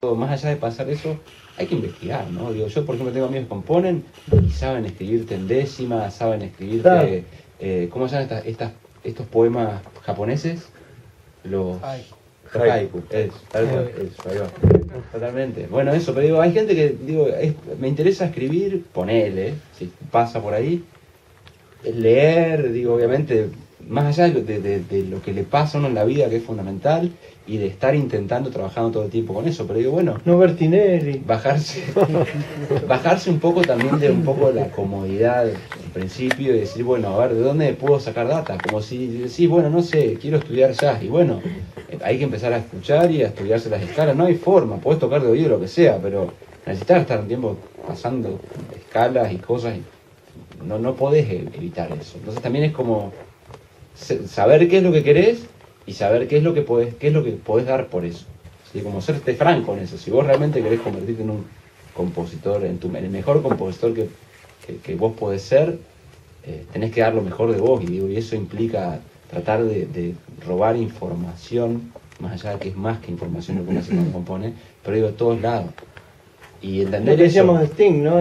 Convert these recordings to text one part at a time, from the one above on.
más allá de pasar eso, hay que investigar, ¿no? Digo, yo, por ejemplo, tengo amigos que componen y saben escribirte en décimas, saben escribirte, Claro. ¿cómo se llaman estos poemas japoneses? Los haiku, eso, ahí va. Totalmente. Bueno, eso, pero digo, hay gente que, digo, me interesa escribir, ponele, si pasa por ahí, leer, digo, obviamente, más allá de lo que le pasa a uno en la vida, que es fundamental, y de estar intentando, trabajando todo el tiempo con eso, pero digo, bueno, No ver Tinelli. bajarse un poco también de un poco la comodidad en principio y decir, bueno, a ver, ¿de dónde puedo sacar data? Como si decís, bueno, no sé, quiero estudiar jazz, y bueno, hay que empezar a escuchar y a estudiarse las escalas, no hay forma, podés tocar de oído lo que sea, pero necesitas estar un tiempo pasando escalas y cosas, y no podés evitar eso. Entonces también es como saber qué es lo que querés y saber qué es lo que podés dar por eso. ¿Sí? Como serte franco en eso. Si vos realmente querés convertirte en un compositor, en el mejor compositor que vos podés ser, tenés que dar lo mejor de vos. Y eso implica tratar de robar información, más allá de que es más que información lo que uno se compone, pero digo, de todos lados. Y entender Lo que decíamos eso. de Sting, ¿no?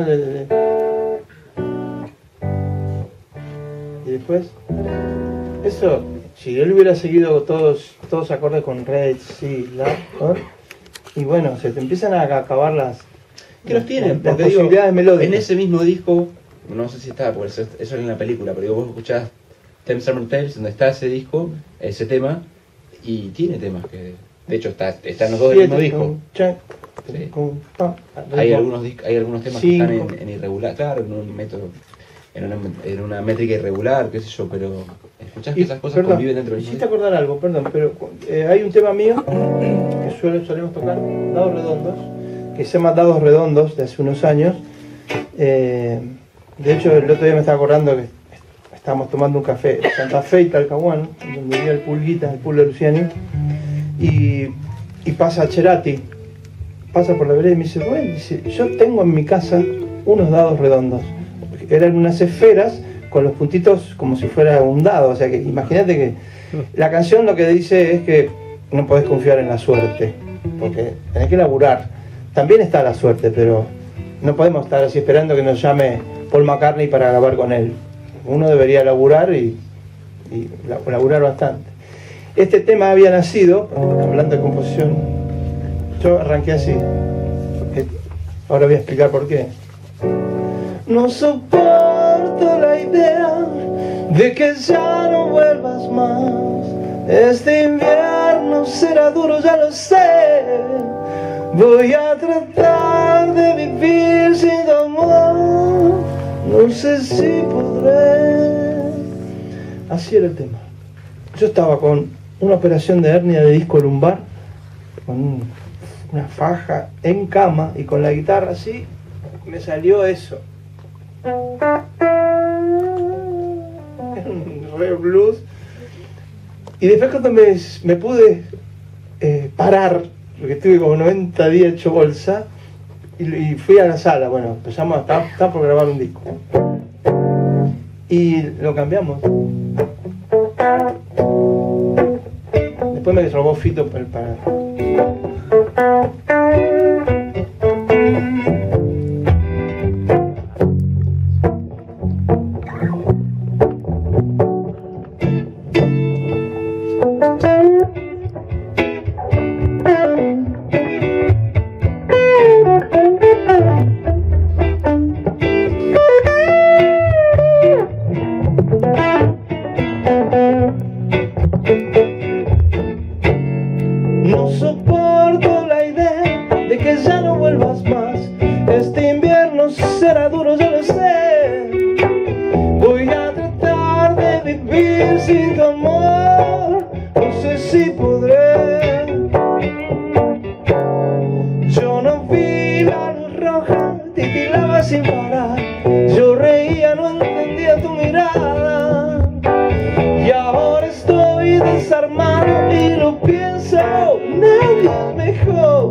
Y después, eso, si él hubiera seguido todos acordes con Red, sí, la, ¿no? Y bueno, se te empiezan a acabar las tienen, las porque digo, posibilidades melódicas. en ese mismo disco, no sé si está, porque eso es en la película, pero digo, vos escuchás Them Summer Tales, donde está ese disco, ese tema, y tiene temas que, de hecho, está en los dos del mismo disco. Sí. Hay algunos temas que están en irregular, claro, en un método, en una métrica irregular, qué sé yo, pero escuchás que esas cosas conviven dentro del mismo disco. Acordar algo, perdón, pero hay un tema mío que solemos tocar, Dados Redondos, que se llama Dados Redondos, de hace unos años. De hecho, el otro día me estaba acordando que estábamos tomando un café en Santa Fe y Talcahuano, donde vivía el Pulguita, el Pulga Luciani, y pasa Cerati, pasa por la vereda y me dice, bueno, dice, yo tengo en mi casa unos dados redondos. Eran unas esferas con los puntitos como si fuera un dado, o sea que imagínate que la canción lo que dice es que no podés confiar en la suerte, porque tenés que laburar. También está la suerte, pero no podemos estar así esperando que nos llame Paul McCartney para grabar con él. Uno debería laburar y laburar bastante. Este tema había nacido, hablando de composición, yo arranqué así. Ahora voy a explicar por qué. No soporto la idea de que ya no vuelvas más. Este invierno será duro, ya lo sé. Voy a tratar de vivir sin tu amor. No sé si podré. Así era el tema. Yo estaba con una operación de hernia de disco lumbar, con una faja en cama y con la guitarra así, me salió eso. Un re blues. Y después cuando me pude parar, porque estuve como 90 días hecho bolsa, y fui a la sala, bueno, empezamos está por grabar un disco. Y lo cambiamos. Después me robó Fito para... No soporto la idea de que ya no vuelvas más. Este invierno será duro, ya lo sé. Voy a tratar de vivir sin tu amor. No sé si podré. Yo no vi la luz roja, titilaba sin parar. Yo reía, no entendía tu mirada. Y ahora estoy desarmado y lo pienso, nadie es mejor.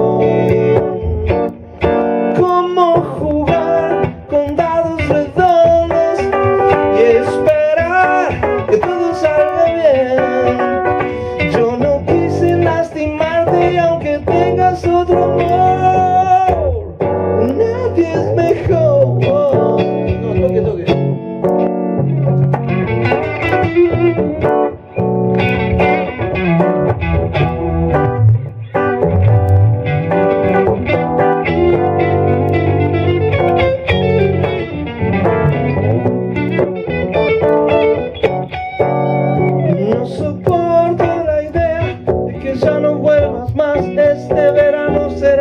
Cómo jugar con dados redondos y esperar que todo salga bien. Yo no quise lastimarte y aunque tengas otro amor,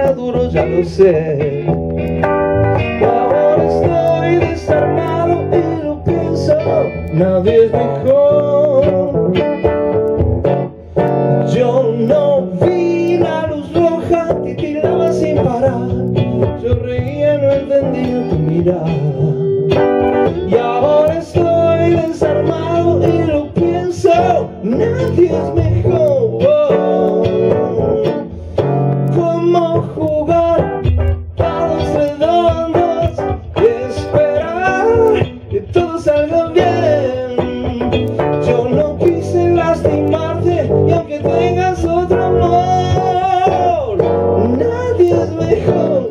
será duro, ya lo sé. Ahora estoy desarmado y lo pienso, nadie es mejor. Yo no vi la luz roja, titilaba sin parar. Yo reía, no entendía tu mirada. Y ahora estoy desarmado y lo pienso, nadie es mejor. ¿Cómo jugar dados redondos y esperar que todo salga bien? Yo no quise lastimarte y aunque tengas otro amor, nadie es mejor.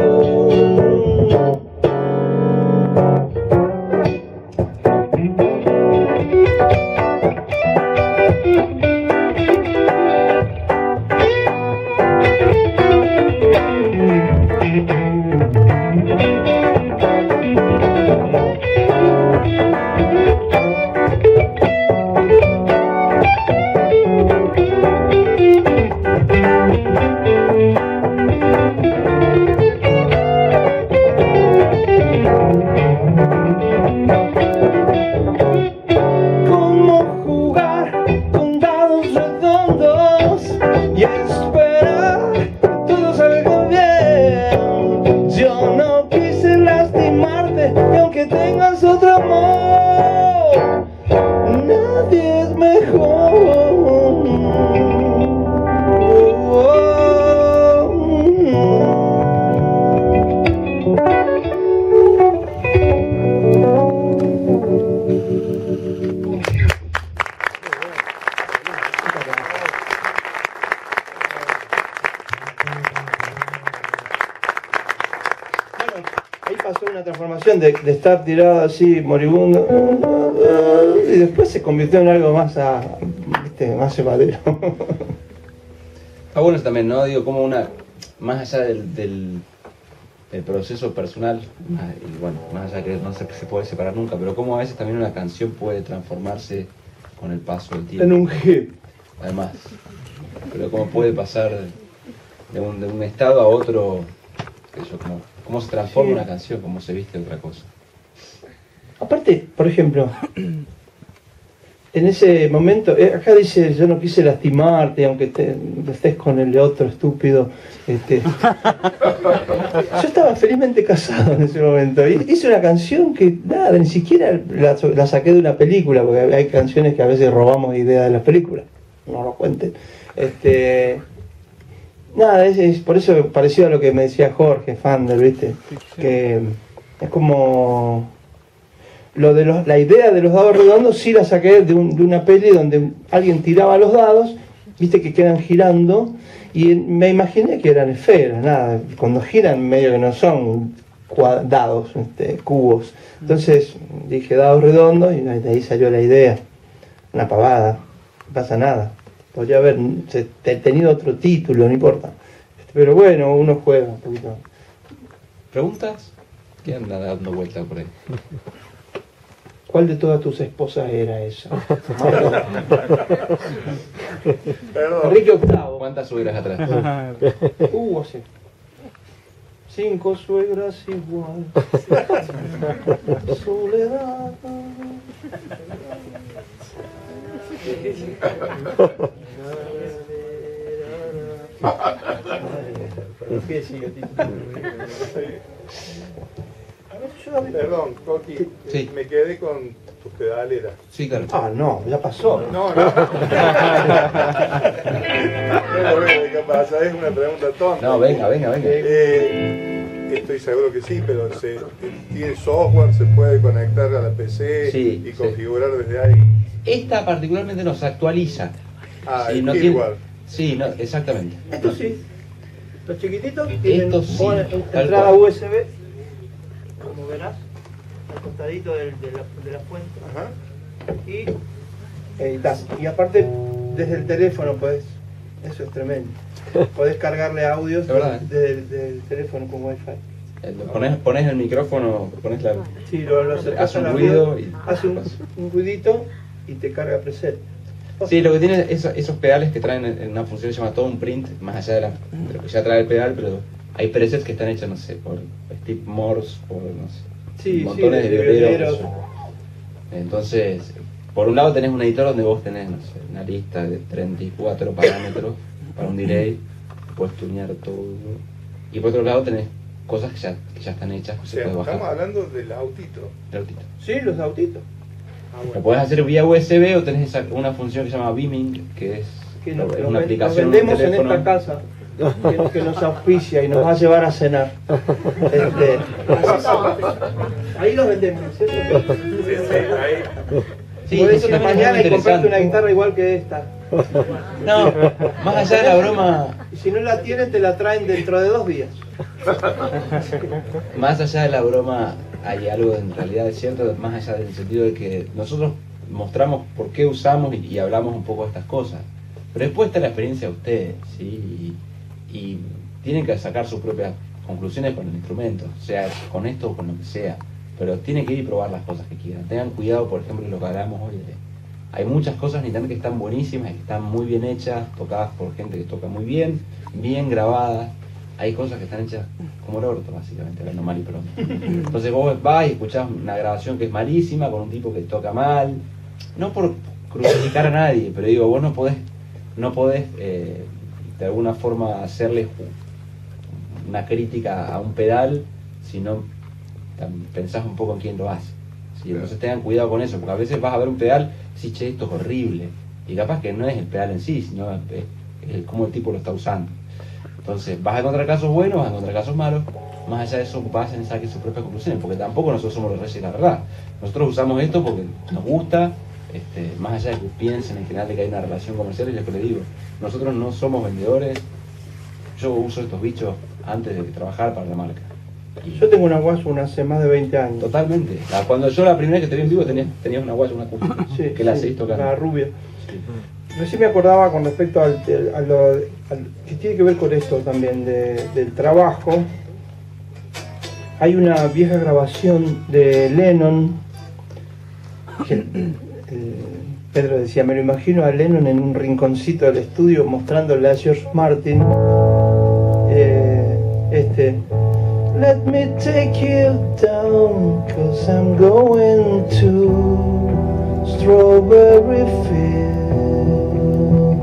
De estar tirado así, moribundo, y después se convirtió en algo más, ¿viste? Más llevadero. Está bueno eso también, ¿no? Digo, como más allá del proceso personal, y bueno, más allá que no se puede separar nunca, pero como a veces también una canción puede transformarse con el paso del tiempo. En un hit. Además, pero cómo puede pasar de un estado a otro, cómo se transforma una canción, cómo se viste otra cosa. Aparte, por ejemplo, en ese momento, acá dice, yo no quise lastimarte, aunque estés con el otro estúpido. Yo estaba felizmente casado en ese momento. Hice una canción que, nada, ni siquiera la saqué de una película, porque hay canciones que a veces robamos ideas de las películas. No lo cuenten. Nada, es por eso parecido a lo que me decía Jorge Fander, ¿viste? Que es como... la idea de los dados redondos sí la saqué de una peli donde alguien tiraba los dados, viste que quedan girando, y me imaginé que eran esferas, nada, cuando giran medio que no son dados, cubos. Entonces dije dados redondos y de ahí salió la idea. Una pavada, no pasa nada. Podría haber tenido otro título, no importa. Pero bueno, uno juega un poquito. ¿Preguntas? ¿Qué anda dando vueltas por ahí? ¿Cuál de todas tus esposas era esa? Enrique VIII. ¿Cuántas suegras atrás? Sí. 5 suegras igual. Soledad. Perdón, Coqui, sí. Me quedé con tus pedaleras. Sí, claro. Ah, no, ya pasó. No. No lo veo, capaz, es una pregunta tonta. No, venga. Estoy seguro que sí, pero tiene software, se puede conectar a la PC y configurar desde ahí. Esta particularmente no se actualiza. Ah, sí, el no firmware. Sí, no, exactamente. Esto sí. Los chiquititos tienen Esto sí, entrada USB, como verás, al costadito de la fuente. Ajá. Y editas. Y aparte, desde el teléfono podés, eso es tremendo. Podés cargarle audios del teléfono con Wi-Fi. Pones el micrófono, pones la... Sí, lo acercás hace un a la ruido red, y... hace un ruidito y te carga preset. Sí, lo que tiene esos pedales que traen en una función que se llama Tone Print, más allá de lo que ya trae el pedal, pero hay presets que están hechos, no sé, por Steve Morse, por, no sé, sí, montones sí, de violeros. Entonces, por un lado tenés un editor donde vos tenés, no sé, una lista de 34 parámetros para un delay, puedes tunear todo. Y por otro lado tenés cosas que ya están hechas, que se puede bajar. Estamos hablando del autito. El autito. Sí, los autitos. Bueno. Lo podés hacer vía USB o tenés una función que se llama Beaming, que es una aplicación. Nos vendemos en esta casa que nos auspicia y nos va a llevar a cenar. Ahí los vendemos, ¿cierto? Sí, ahí. Sí, puedes eso ir también es mañana muy y comprarte una interesante. guitarra igual que esta. No, más allá de la broma, Y si no la tienen, te la traen dentro de 2 días. más allá de la broma hay algo en realidad es cierto, más allá del sentido de que nosotros mostramos por qué usamos y hablamos un poco de estas cosas, pero después está la experiencia de ustedes, ¿sí? Y tienen que sacar sus propias conclusiones con el instrumento, sea con esto o con lo que sea, pero tienen que ir y probar las cosas que quieran. Tengan cuidado, por ejemplo, de lo que hablamos hoy hay muchas cosas en internet que están buenísimas y que están muy bien hechas, tocadas por gente que toca muy bien, bien grabadas. Hay cosas que están hechas como el orto, básicamente, hablando mal y pronto. Entonces vos vas y escuchás una grabación que es malísima, con un tipo que toca mal, no por crucificar a nadie, pero digo, vos no podés de alguna forma hacerle una crítica a un pedal si no pensás un poco en quién lo hace. ¿Sí? Entonces tengan cuidado con eso, porque a veces vas a ver un pedal y decís, che, esto es horrible, y capaz que no es el pedal en sí, sino es cómo el tipo lo está usando. Entonces vas a encontrar casos buenos, vas a encontrar casos malos, más allá de eso basen y saquen sus propias conclusiones, porque tampoco nosotros somos los reyes de la verdad. Nosotros usamos esto porque nos gusta, más allá de que piensen en general de que hay una relación comercial, y es lo que les digo, nosotros no somos vendedores. Yo uso estos bichos antes de trabajar para la marca. Yo tengo una Washburn hace más de 20 años. Totalmente. Cuando yo la primera vez que te vi en vivo tenías una Washburn, una acústica, Sí, que la sí, seguís tocando. la rubia. Sí. Recién me acordaba con respecto al que tiene que ver con esto también del trabajo. Hay una vieja grabación de Lennon que Pedro decía, me lo imagino a Lennon en un rinconcito del estudio mostrándole a George Martin Let me take you down, 'cause I'm going to Strawberry Field.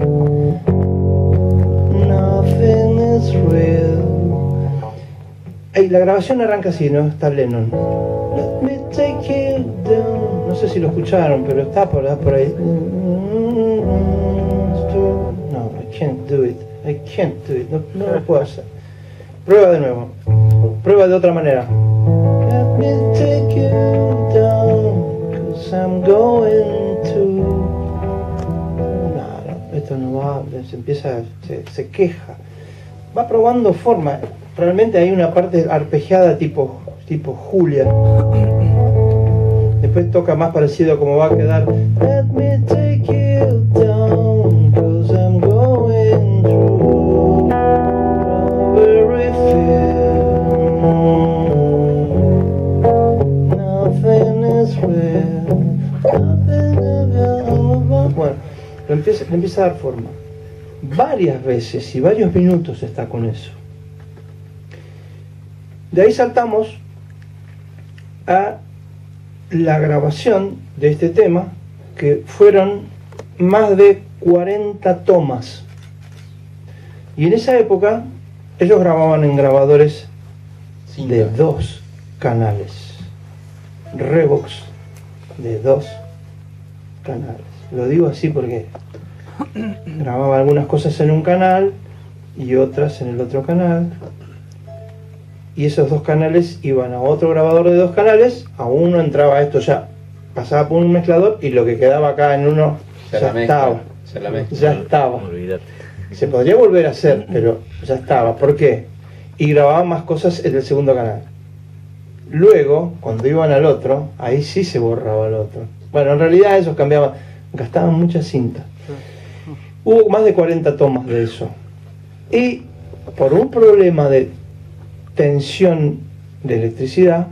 Nothing is real. Hey, la grabación arranca así, ¿no? Está Lennon. Let me take you down. No sé si lo escucharon, pero está por ahí. No, I can't do it. I can't do it. No lo puedo hacer. Prueba de nuevo. Prueba de otra manera. Let me take you down, 'cause I'm going to... No, esto no va, se queja. Va probando forma. Realmente hay una parte arpegiada tipo Julia. Después toca más parecido a cómo va a quedar. Let me take you down, 'cause I'm going through Strawberry Field. Nothing is real. Bueno, le empieza a dar forma. Varias veces y varios minutos está con eso. De ahí saltamos a la grabación de este tema, que fueron más de 40 tomas. Y en esa época ellos grababan en grabadores de 2 canales, Revox de 2 canales. Lo digo así porque grababa algunas cosas en un canal y otras en el otro canal, y esos 2 canales iban a otro grabador de 2 canales, a uno entraba esto ya, pasaba por un mezclador y lo que quedaba acá en uno ya estaba. Se podría volver a hacer, pero ya estaba. ¿Por qué? Y grababa más cosas en el segundo canal. Luego, cuando iban al otro, ahí sí se borraba el otro. Bueno, en realidad esos cambiaban, gastaban mucha cinta. Hubo más de 40 tomas de eso. Y por un problema de tensión de electricidad,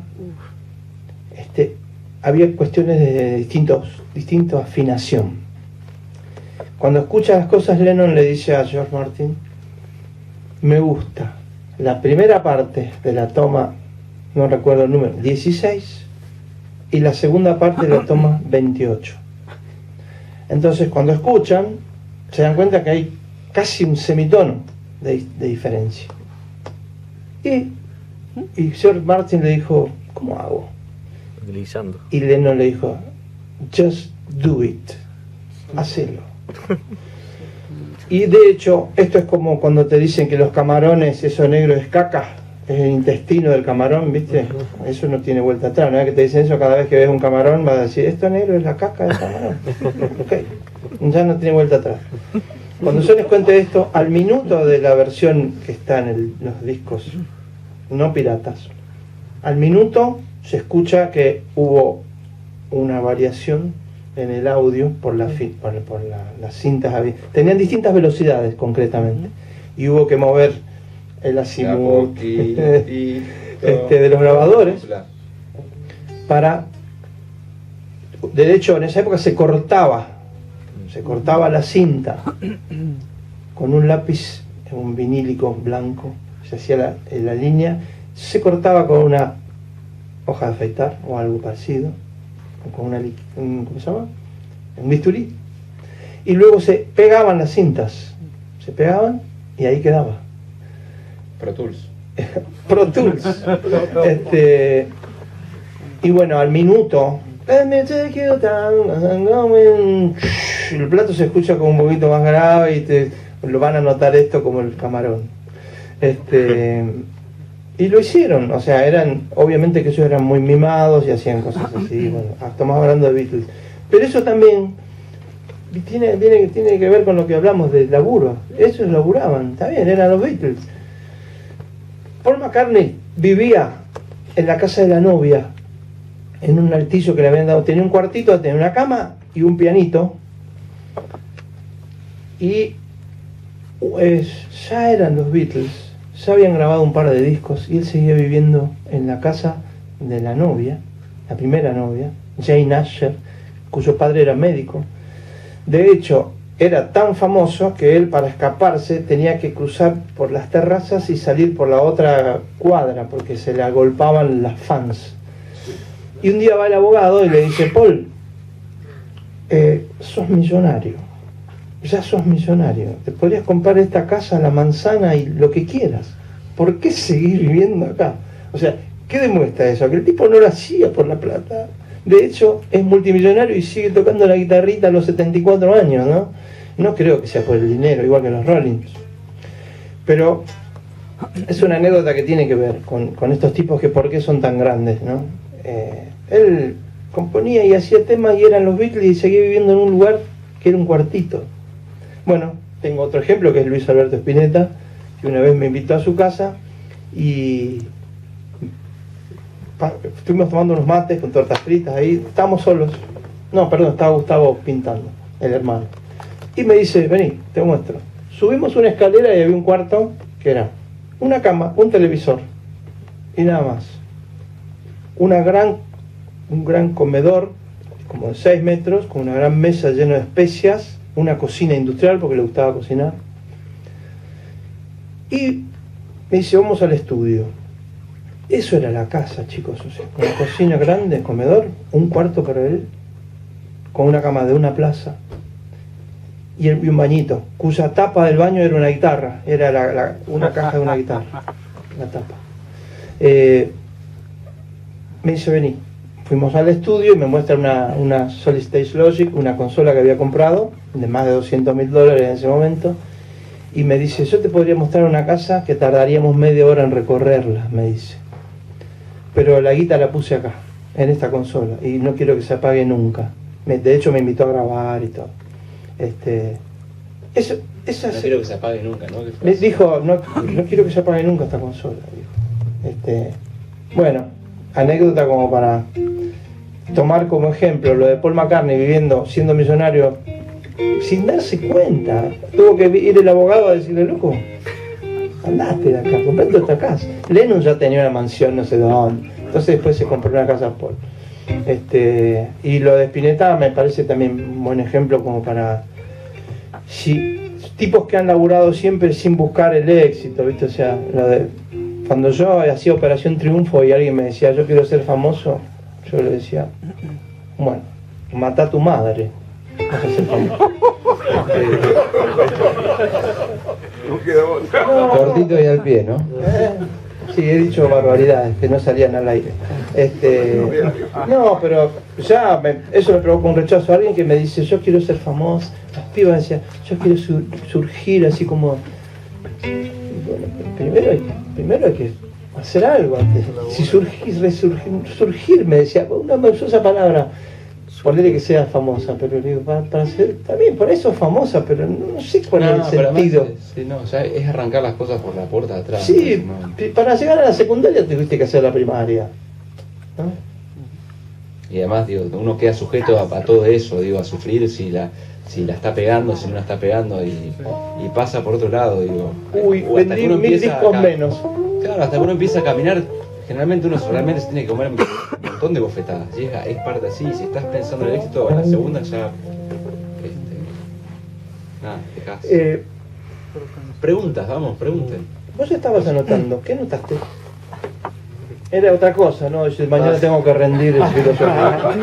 había cuestiones de distinta afinación. cuando escucha las cosas, Lennon le dice a George Martin: me gusta la primera parte de la toma, no recuerdo el número, 16, y la segunda parte de la toma 28. Entonces, cuando escuchan, se dan cuenta que hay casi un semitono de diferencia. Y George Martin le dijo: ¿cómo hago? Utilizando. Y Lennon le dijo: just do it, hacelo. Y de hecho, esto es como cuando te dicen que los camarones, eso negro es caca, es el intestino del camarón, ¿viste? Eso no tiene vuelta atrás. Una vez que te dicen eso, cada vez que ves un camarón vas a decir: esto negro es la caca del camarón. Ok, ya no tiene vuelta atrás. Cuando yo les cuente esto, al minuto de la versión que está en los discos no piratas, al minuto se escucha que hubo una variación en el audio por las cintas. Tenían distintas velocidades concretamente, y hubo que mover el azimut de los grabadores para... De hecho, en esa época se cortaba la cinta con un lápiz, un vinílico blanco, se hacía la línea, se cortaba con una hoja de afeitar o algo parecido, con ¿cómo se llama? Un bisturí, y luego se pegaban las cintas, se pegaban y ahí quedaba. Pro Tools. Pro Tools. Y bueno, al minuto, el plato se escucha como un poquito más grave y lo van a notar esto como el camarón. Y lo hicieron, o sea, obviamente que ellos eran muy mimados y hacían cosas así. Bueno, estamos hablando de Beatles, pero eso también tiene que ver con lo que hablamos del laburo. Ellos laburaban, está bien, eran los Beatles. Paul McCartney vivía en la casa de la novia, en un altillo que le habían dado. Tenía un cuartito, tenía una cama y un pianito, y ya eran los Beatles. Ya habían grabado un par de discos y él seguía viviendo en la casa de la novia, la primera novia, Jane Asher, cuyo padre era médico. De hecho, era tan famoso que él, para escaparse, tenía que cruzar por las terrazas y salir por la otra cuadra porque se le agolpaban las fans. Y un día va el abogado y le dice: Paul, sos millonario, ya sos millonario, te podrías comprar esta casa, la manzana y lo que quieras, ¿por qué seguir viviendo acá? O sea, ¿qué demuestra eso? Que el tipo no lo hacía por la plata. De hecho, es multimillonario y sigue tocando la guitarrita a los 74 años, ¿no? No creo que sea por el dinero, igual que los Rollins. Pero es una anécdota que tiene que ver con estos tipos, que por qué son tan grandes, ¿no? Él componía y hacía temas y eran los Beatles y seguía viviendo en un lugar que era un cuartito. Bueno, tengo otro ejemplo que es Luis Alberto Spinetta, que una vez me invitó a su casa y estuvimos tomando unos mates con tortas fritas ahí, estábamos solos. No, perdón, estaba Gustavo pintando, el hermano. Y me dice: vení, te muestro. Subimos una escalera y había un cuarto que era una cama, un televisor y nada más. Un gran comedor como de 6 metros, con una gran mesa llena de especias, una cocina industrial porque le gustaba cocinar. Y me dice: vamos al estudio. Eso era la casa, chicos, o sea, una cocina grande, comedor, un cuarto para él, con una cama de una plaza y un bañito, cuya tapa del baño era una guitarra, era una caja de una guitarra, la tapa. Me dice: vení. Fuimos al estudio y me muestra una Solid State Logic, una consola que había comprado de más de $200.000 en ese momento, y me dice: yo te podría mostrar una casa que tardaríamos media hora en recorrerla, me dice, pero la guita la puse acá, en esta consola, y no quiero que se apague nunca. De hecho me invitó a grabar y todo. No quiero que se apague nunca, ¿no? Me dijo: no quiero que se apague nunca esta consola, dijo. Bueno, anécdota como para tomar como ejemplo lo de Paul McCartney siendo millonario sin darse cuenta. Tuvo que ir el abogado a decirle: loco, andate de acá, comprate esta casa. Lennon ya tenía una mansión no sé dónde, entonces después se compró una casa Paul. Y lo de Spinetta me parece también un buen ejemplo como para tipos que han laburado siempre sin buscar el éxito, ¿viste? O sea, cuando yo hacía Operación Triunfo y alguien me decía, yo quiero ser famoso, yo le decía, bueno, mata a tu madre, vas a ser famoso. Cortito y al pie, ¿no? Sí, he dicho barbaridades que no salían al aire. No, pero ya eso me provocó un rechazo. Alguien que me dice, yo quiero ser famoso. Las pibas decían, yo quiero surgir así como... Bueno, primero hay que hacer algo antes. Si surgir, me decía, una hermosa palabra. Ponerle que sea famosa, pero digo, para ser, también por eso es famosa, pero no sé cuál es el sentido. O sea, es arrancar las cosas por la puerta de atrás. Sí, para llegar a la secundaria tuviste que hacer la primaria, ¿no? Y además, digo, uno queda sujeto a todo eso, digo, a sufrir si la está pegando, si no la está pegando, y pasa por otro lado, digo. Uy, vendí 1000 discos menos. Claro, hasta que uno empieza a caminar, generalmente uno realmente se tiene que comer un montón de bofetadas. Es parte así, si estás pensando en el éxito, a la segunda ya... nada, dejás. Preguntas, vamos, pregunten. Vos estabas anotando, ¿qué notaste? Era otra cosa, ¿no? Mañana tengo que rendir el filosofía.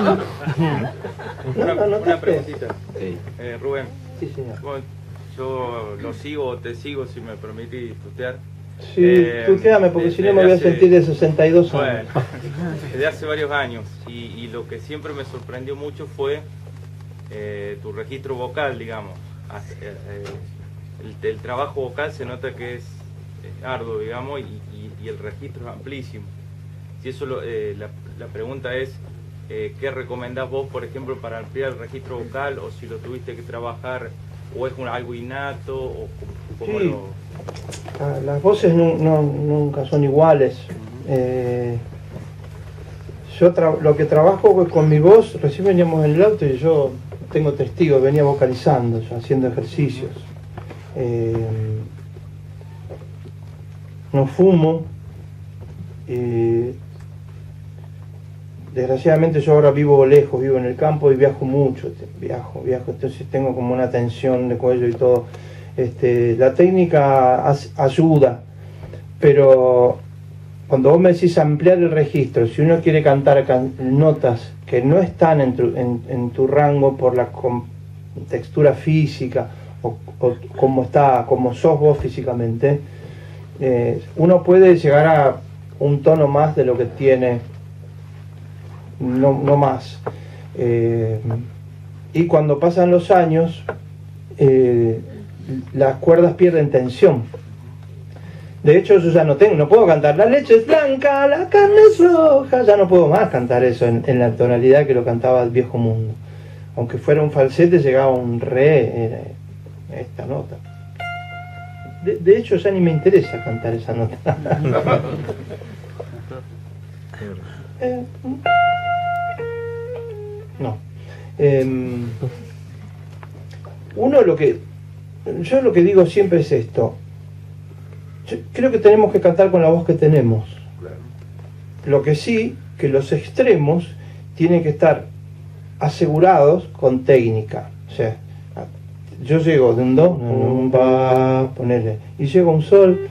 Una preguntita. Sí. Rubén. Sí, señor. Bueno, yo te sigo, si me permitís tutear. Sí, tuteame, porque si no me voy a sentir de 62 años. Bueno, desde hace varios años. Y lo que siempre me sorprendió mucho fue tu registro vocal, digamos. El trabajo vocal se nota que es arduo, digamos, y el registro es amplísimo. Si eso la pregunta es, ¿qué recomendás vos, por ejemplo, para ampliar el registro vocal? O si lo tuviste que trabajar, o es algo innato, o cómo sí. lo... Las voces nunca son iguales. Yo lo que trabajo con mi voz, recién veníamos en el auto y yo tengo testigos, venía vocalizando, yo haciendo ejercicios. No fumo. Desgraciadamente yo ahora vivo lejos, vivo en el campo y viajo mucho, viajo, entonces tengo como una tensión de cuello y todo. La técnica ayuda, pero cuando vos me decís ampliar el registro, si uno quiere cantar notas que no están en tu rango por la textura física o como sos vos físicamente, uno puede llegar a un tono más de lo que tiene, no más. Y cuando pasan los años, las cuerdas pierden tensión. De hecho, yo ya no puedo cantar la leche es blanca, la carne es roja, ya no puedo más cantar eso en la tonalidad que lo cantaba el viejo mundo. Aunque fuera un falsete, llegaba un re, esta nota. De hecho, ya ni me interesa cantar esa nota. No. Yo lo que digo siempre es esto. Yo creo que tenemos que cantar con la voz que tenemos. Lo que sí, que los extremos tienen que estar asegurados con técnica. O sea, yo llego de un do, un pa, ponerle, y llego a un sol,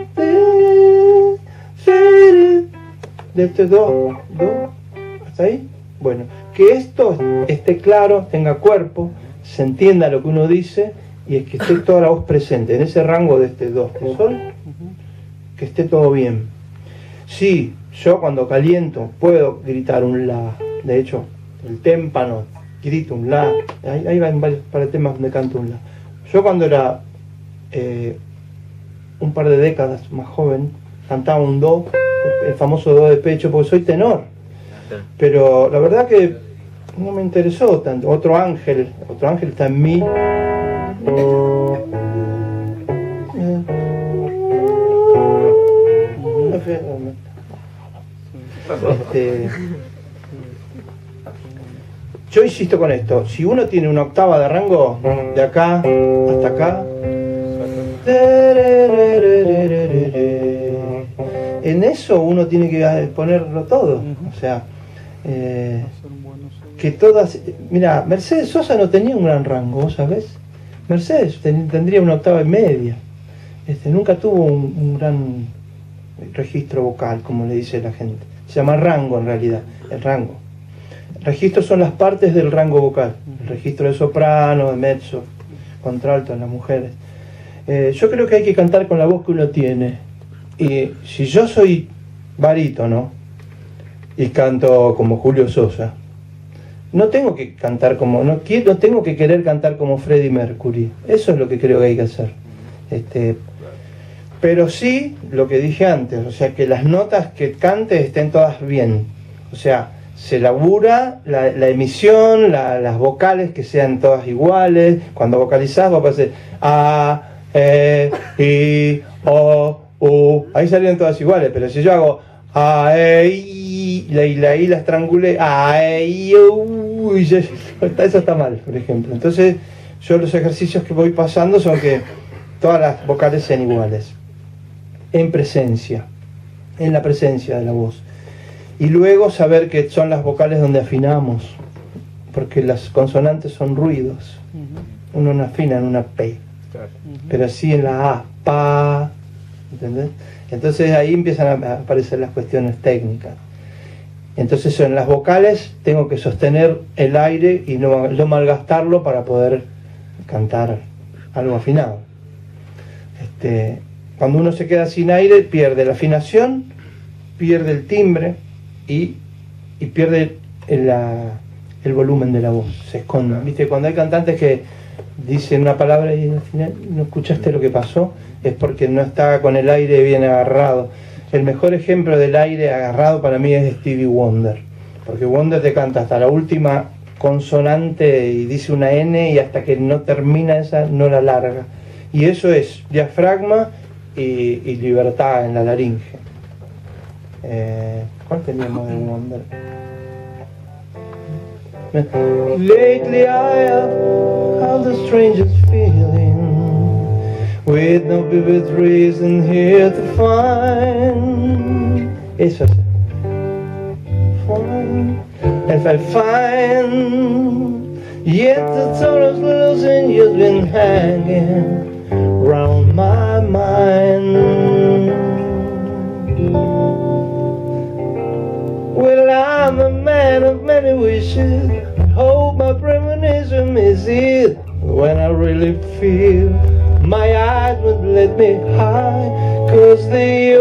de este do, hasta ahí. Bueno, que esto esté claro, tenga cuerpo, se entienda lo que uno dice y es que esté toda la voz presente en ese rango de este do, este sol, que esté todo bien. Sí, yo cuando caliento puedo gritar un la, de hecho, el témpano grito un la, ahí van varios para temas donde canto un la. Yo cuando era un par de décadas más joven, cantaba un do, el famoso do de pecho, porque soy tenor, pero la verdad que no me interesó tanto. Otro ángel está en mí. Yo insisto con esto, si uno tiene una octava de rango de acá hasta acá, en eso uno tiene que ponerlo todo. O sea, que todas... Mira, Mercedes Sosa no tenía un gran rango, ¿sabes? Mercedes tendría una octava y media. Nunca tuvo un gran registro vocal, como le dice la gente. Se llama rango en realidad, el rango. Registros son las partes del rango vocal. El registro de soprano, de mezzo, contralto en las mujeres. Yo creo que hay que cantar con la voz que uno tiene. Y si yo soy barítono y canto como Julio Sosa, no tengo que cantar como, no tengo que querer cantar como Freddie Mercury. Eso es lo que creo que hay que hacer. Pero sí, lo que dije antes, o sea, que las notas que cante estén todas bien. O sea, se labura la emisión, las vocales que sean todas iguales. Cuando vocalizás va a aparecer A, E, I, O, U. Ahí salieron todas iguales, pero si yo hago A, E, I, la I la estrangulé, A, E, I, U, y eso está mal, por ejemplo. Entonces, yo los ejercicios que voy pasando son que todas las vocales sean iguales. En presencia, en la presencia de la voz. Y luego saber que son las vocales donde afinamos, porque las consonantes son ruidos. Uno no afina en una P, pero sí en la A, pa, ¿entendés? Entonces ahí empiezan a aparecer las cuestiones técnicas. Entonces en las vocales tengo que sostener el aire y no malgastarlo para poder cantar algo afinado. Cuando uno se queda sin aire, pierde la afinación, pierde el timbre y pierde el volumen de la voz. Se esconde. ¿Viste? Cuando hay cantantes que dicen una palabra y al final no escuchaste lo que pasó, es porque no está con el aire bien agarrado. El mejor ejemplo del aire agarrado para mí es Stevie Wonder, porque Wonder te canta hasta la última consonante y dice una N y hasta que no termina esa no la larga. Y eso es diafragma y libertad en la laringe. ¿Cuál teníamos de Wonder? Lately I have had the strangest feeling, with no vivid reason here to find. Eso es. If I find, yet the thought of losing you've been hanging round my mind. Well, I'm a man of many wishes, hope my premonition is it. When I really feel my eyes would let me hide, 'cause they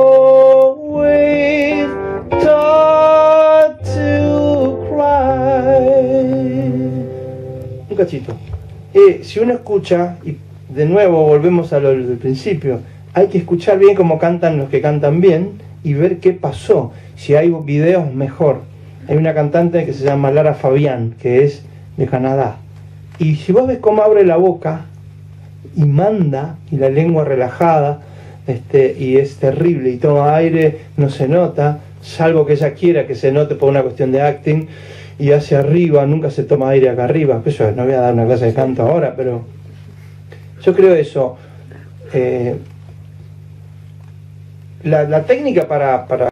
always taught to cry. Un cachito. Si uno escucha, y de nuevo volvemos a lo del principio, hay que escuchar bien cómo cantan los que cantan bien y ver qué pasó. Si hay videos, mejor. Hay una cantante que se llama Lara Fabián, que es de Canadá. Y si vos ves cómo abre la boca y manda, y la lengua relajada, y es terrible, y toma aire, no se nota, salvo que ella quiera que se note por una cuestión de acting, y hacia arriba, nunca se toma aire acá arriba. Eso, no voy a dar una clase de canto ahora, pero yo creo eso. La técnica para